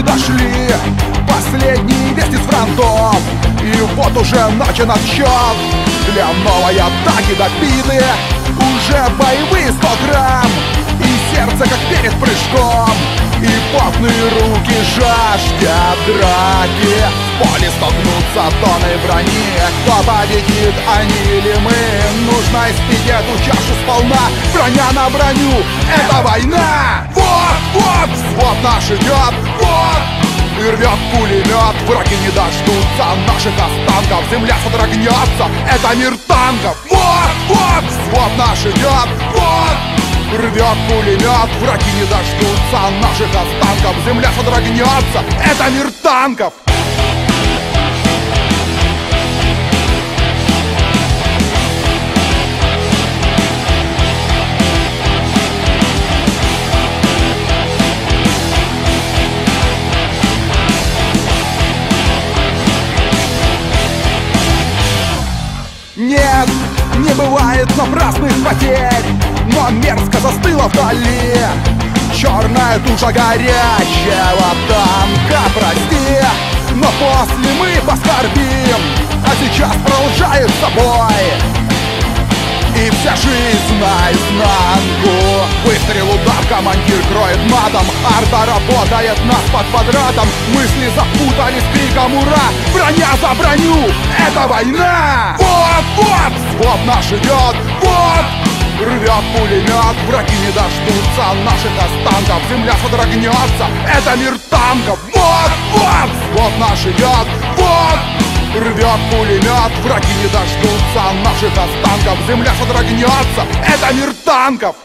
дошли последние вести с фронтов, и вот уже начат отсчет для новой атаки добиты. Уже боевые 100 грамм, и сердце как перед прыжком, и потные руки жаждят драки. В поле столкнутся тонны брони. Кто победит, они или мы? Нужно испить эту чашу сполна. Броня на броню, это война. Вот, вот, взвод наш идет, вот, и рвет пулемет. Враги не дождутся наших останков. Земля содрогнется, это мир танков. Вот, вот, взвод наш идет, вот, рвет пулемет. Враги не дождутся наших останков. Земля содрогнется, это мир танков. Нет, не бывает напрасных потерь, но мерзко застыла вдали черная туша горящего танка. Прости, но после мы поскорбим, а сейчас продолжает собой и вся жизнь наизнанку. Выстрел, удар, командир кроет матом. Арта работает нас под квадратом. Мысли запутались криком ура. Броня за броню, это война. Вот, вот, взвод наш идет, вот, рвет пулемет. Враги не дождутся наших останков. Земля содрогнется, это мир танков. Вот, вот, взвод наш идет, вот, рвет пулемет. Враги не дождутся наших останков. Земля содрогнется, это мир танков.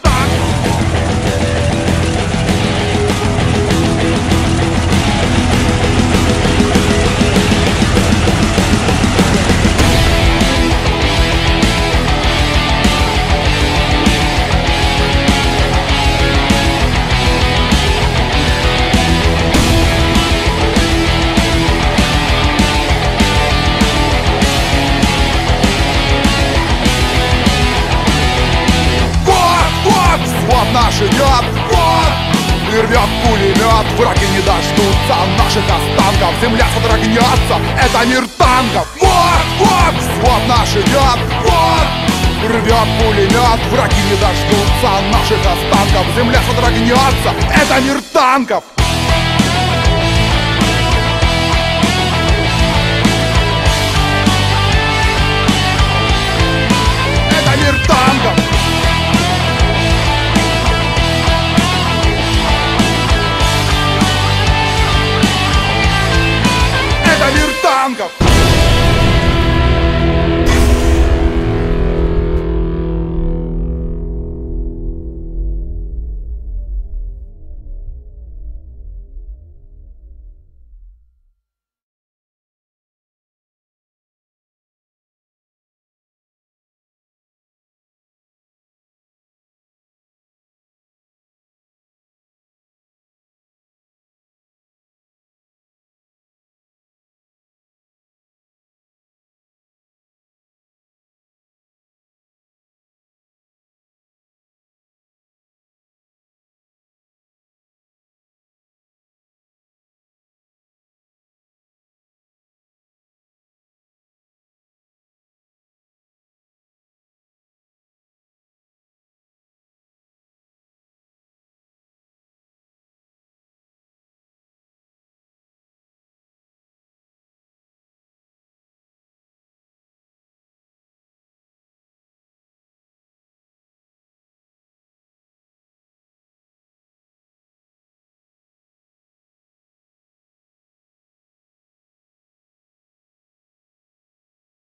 Наш идет, вот, и рвет пулемет. Враги не дождутся наших останков. Земля содрогнется, это мир танков. Вот, вот, взвод наш идет, вот, рвет пулемет. Враги не дождутся наших останков. Земля содрогнется, это мир танков.